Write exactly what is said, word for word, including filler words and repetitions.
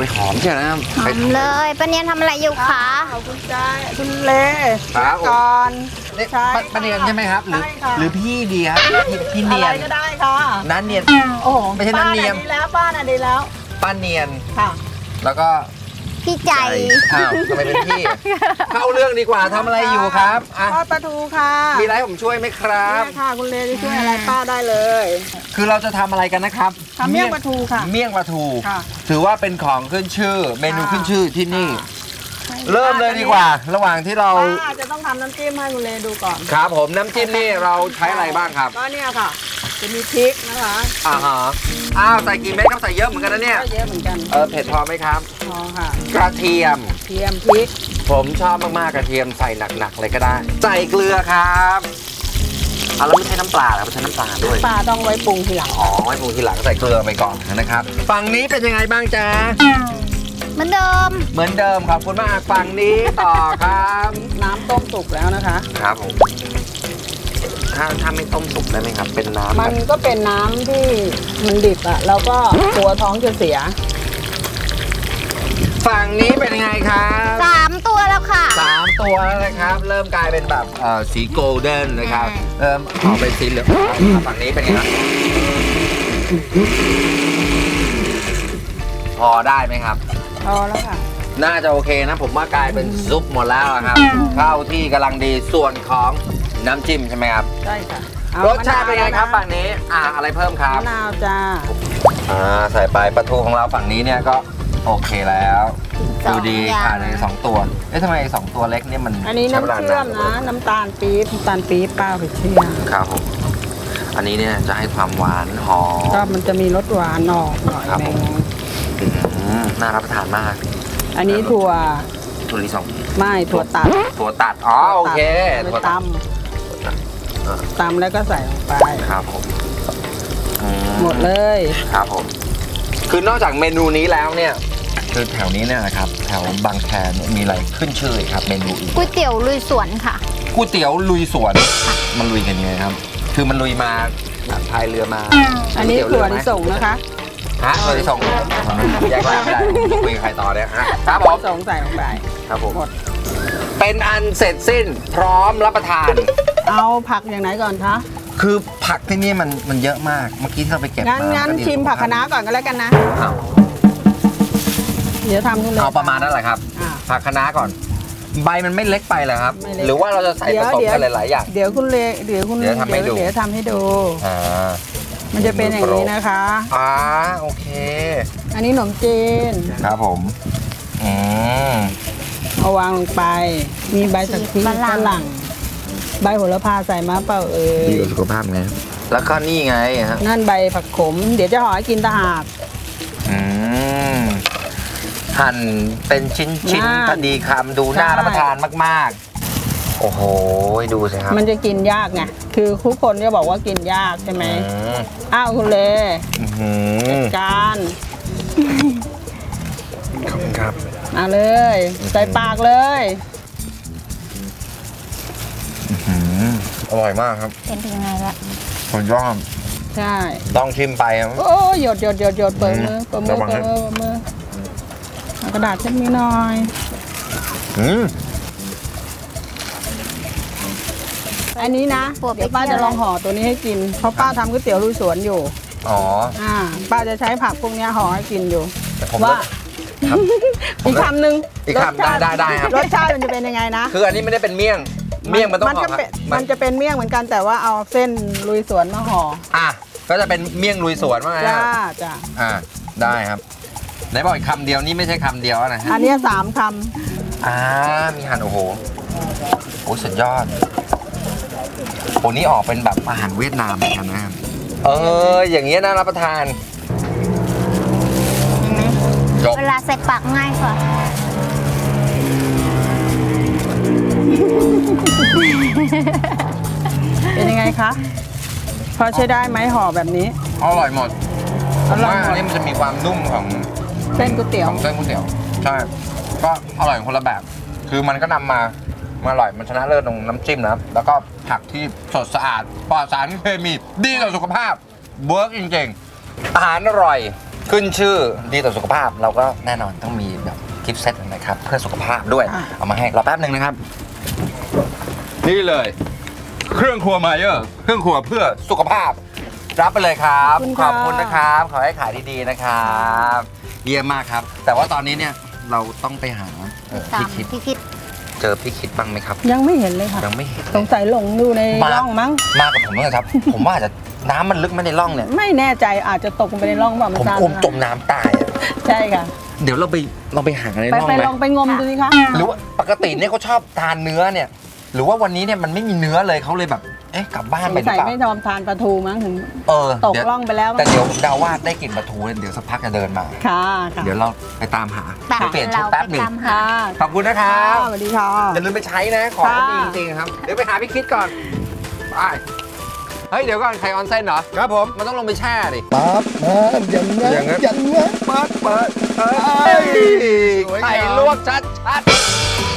ยหอมใช่ไหมครับหอมเลยป้าเนียนทำอะไรอยู่คะคุณใจคุณเล่ก่อนใช่ป้าเนียนใช่ไหมครับหรือหรือพี่ดีครับพี่เนียนอะไรก็ได้ค่ะน้าเนียนโอ้โหไม่ใช่น้าเนียนดีแล้วป้าน่ะดีแล้วป้าเนียนค่ะแล้วก็พี่ใจอ้าวทำไมเป็นพี่เข้าเรื่องดีกว่าทำอะไรอยู่ครับทอดปลาทูค่ะมีอะไรผมช่วยไหมครับค่ะคุณเลจะช่วยอะไรป้าได้เลยคือเราจะทำอะไรกันนะครับทำเมี่ยงปลาทูค่ะเมี่ยงปลาทูถือว่าเป็นของขึ้นชื่อเมนูขึ้นชื่อที่นี่เริ่มเลยดีกว่าระหว่างที่เราป้าจะต้องทำน้ำจิ้มให้คุณเลดูก่อนครับผมน้ำจิ้มนี่เราใช้อะไรบ้างครับก็เนี่ยค่ะจะมีพริกนะคะอ่าฮะอ้าวใส่กี่เม็ดครับใส่เยอะเหมือนกันนะเนี่ยเยอะเหมือนกันเออเผ็ดพอไหมครับพอค่ะกระเทียมเทียมพริกผมชอบมากๆกระเทียมใส่หนักๆเลยก็ได้ใส่เกลือครับเอาแล้วไม่ใช่น้ำปลาแล้วไม่ใช่น้ำปลาด้วยปลาต้องไว้ปรุงทีหลังอ๋อไว้ปรุงทีหลังใส่เกลือไปก่อนนะครับฝั่งนี้เป็นยังไงบ้างจ๊ะเหมือนเดิมเหมือนเดิมขอบคุณมากฝั่งนี้ต่อครับน้ำต้มสุกแล้วนะคะครับผมถ้าถ้าไม่ต้มสุกได้ไหมครับเป็นน้ำมันก็เป็นน้ำที่มันดิบอ่ะแล้วก็ตัวท้องจะเสียฝั่งนี้เป็นยังไงครับสามตัวแล้วค่ะสามตัวแล้วนะครับเริ่มกลายเป็นแบบสีโกลเด้นนะครับเริ่มออกเป็นสีเหลืองฝั่งนี้เป็นยังไงพอได้ไหมครับพอแล้วค่ะน่าจะโอเคนะผมว่ากลายเป็นซุปหมดแล้วครับเข้าที่กำลังดีส่วนของน้ำจิ้มใช่ไหมครับใช่ค่ะรสชาติเป็นไงครับฝั่งนี้อ่าอะไรเพิ่มครับมะนาวจ้าอ่าใส่ไปปลาทูของเราฝั่งนี้เนี่ยก็โอเคแล้วดูดีค่ะในสองตัวเอ๊ะทำไมสองตัวเล็กเนี่ยมันอันนี้น้ำเชื่อมนะน้ำตาลปี๊บน้ำตาลปี๊บป้าไปเชื่อมครับผมอันนี้เนี่ยจะให้ความหวานหอมก็มันจะมีรสหวานออกหน่อยครับผมน่ารับประทานมากอันนี้ถั่วถั่วลิสงไม่ถั่วตัดถั่วตัดอ๋อโอเคถั่วตำตำแล้วก็ใส่ลงไปครับผมหมดเลยครับผมคือนอกจากเมนูนี้แล้วเนี่ยคือแถวนี้เนี่ยนะครับแถวบางแคมีอะไรขึ้นชื่อครับเมนูอื่นก๋วยเตี๋ยวลุยสวนค่ะก๋วยเตี๋ยวลุยสวนมันลุยกันยังไงครับคือมันลุยมาพายเรือมาอันนี้ถั่วลิสงนะคะฮะถั่วลิสงแยกแยะไม่ได้คุยกับใครต่อเนี่ยครับผมสงใส่ลงไปครับผมเป็นอันเสร็จสิ้นพร้อมรับประทานเอาผักอย่างไหนก่อนคะคือผักที่นี่มันมันเยอะมากเมื่อกี้ที่เราไปเก็บมางั้นชิมผักคะน้าก่อนก็แล้วกันนะเดี๋ยวทำนู่นเลยเอาประมาณนั้นแหละครับผักคะน้าก่อนใบมันไม่เล็กไปเหรอครับหรือว่าเราจะใส่ผสมกันหลายๆอย่างเดี๋ยวคุณเลเดี๋ยวคุณเดี๋ยวทำให้ดูเดี๋ยวทำให้ดูอ่ามันจะเป็นอย่างนี้นะคะอ่าโอเคอันนี้ขนมจีนครับผมอืมเอาวางลงไปมีใบสักทีฝรั่งใบโหระพาใส่มาเปล่าเอ่ยดีกับสุขภาพไงแล้วก็นี่ไงฮะนั่นใบผักขมเดี๋ยวจะห่อให้กินตะหากอืมหั่นเป็นชิ้นๆพอดีคำดูน่ารับประทานมากๆโอ้โหดูสิครับมันจะกินยากไงคือทุกคนก็บอกว่ากินยากใช่ไหมอ้าวคุณเลจัดการขอบคุณครับมาเลยใส่ปากเลยอร่อยมากครับเป็นยังไงละผมชอบใช่ต้องชิมไปโอ้หยดหยดหยดหยดเปิดมือเปิดมือเปิดมือเปิดมือกระดาษเช็ดมือหน่อยอืมอันนี้นะเดี๋ยวป้าจะลองห่อตัวนี้ให้กินเพราะป้าทำก๋วยเตี๋ยวลุยสวนอยู่อ๋ออ่าป้าจะใช้ผักพวกนี้ห่อให้กินอยู่ว่าอีกคำหนึ่งอีกคำได้ได้ได้ครับรสชาติมันจะเป็นยังไงนะคืออันนี้ไม่ได้เป็นเมี่ยงเมี่ยงมันต้องห่อมันจะเป็นเมี่ยงเหมือนกันแต่ว่าเอาเส้นลุยสวนมาห่ออ่ะก็จะเป็นเมี่ยงลุยสวนว่าไงจ้าจ้าอ่าได้ครับไหนบอกอีกคำเดียวนี่ไม่ใช่คำเดียวนะอันนี้สามคำอ่ามีหั่นโอ้โหโอ้สุดยอดโอ้นี่ออกเป็นแบบอาหารเวียดนามเหมือนกันนะเอออย่างเงี้ยน่ารับประทานเวลาใส่ปากง่ายกว่าเป็นยังไงคะพอใช้ได้ไหมห่อแบบนี้อร่อยหมดผมว่าอันนี้มันจะมีความนุ่มของเส้นก๋วยเตี๋ยวของเส้นก๋วยเตี๋ยวใช่ก็อร่อยคนละแบบคือมันก็นำมามาอร่อยมันชนะเลิศตรงน้ำจิ้มนะแล้วก็ผักที่สดสะอาดปลอดสารเคมีดีต่อสุขภาพเวิร์กจริงๆอาหารอร่อยขึ้นชื่อดีต่อสุขภาพเราก็แน่นอนต้องมีแบบกิฟต์เซตนะครับเพื่อสุขภาพด้วยเอามาให้รอแป๊บหนึ่งนะครับ นี่เลย เครื่องครัวมาเยอะเครื่องครัวเพื่อสุขภาพ รับไปเลยครับขอบคุณนะครับขอให้ขายดีๆนะครับเยี่ยมมากครับ แต่ว่าตอนนี้เนี่ยเราต้องไปหาเอ่อตามพี่คิดพี่คิดเจอพี่คิดบ้างไหมครับยังไม่เห็นเลยค่ะยังไม่เห็นสงสัยหลงอยู่ในมาร่องมั้งมากับผมเลยครับ ผมว่าอาจจะน้ำมันลึกไหม่ในร่องเนี่ยไม่แน่ใจอาจจะตกลงไปในร่องแบบผมจานกลัวจมน้ำตายอะใช่ค่ะเดี๋ยวเราไปเราไปหาในไปร่องไปไหมลองไปงมดูสิคะหรือว่าปกติเนี่ยเขาชอบทานเนื้อเนี่ย หรือว่าวันนี้เนี่ยมันไม่มีเนื้อเลยเขาเลยแบบเอ๊ะกลับบ้านสไปงหรือสัยเปล่าไม่ยอมทานปลาทูมั้งถึงเออตกเดี๋ยวร่องไปแล้วแต่เดี๋ยวดาวว่าได้กลิ่นปลาทูเนี่ยเดี๋ยวสักพักจะเดินมาค่ะค่ะเดี๋ยวเราไปตามหาแต่ไปเปลี่ยนชุดเราแป๊บไปหนึ่งตามหาค่ะขอบคุณนะครับสวัสดีค่ะอย่าลืมไปใช้นะของค่ะดีจริงๆครับเดี๋ยวไปหาพี่คิดก่อนไปเฮ้ยเดี๋ยวก่อนไข่ออนเซนเหรอครับผมมันต้องลงไปแช่ดิปั๊บมาอย่างงั้นอย่างงั้นอย่างงั้นเปิดเปิดเอ้ยสวยงามไข่ลวกชัดชัด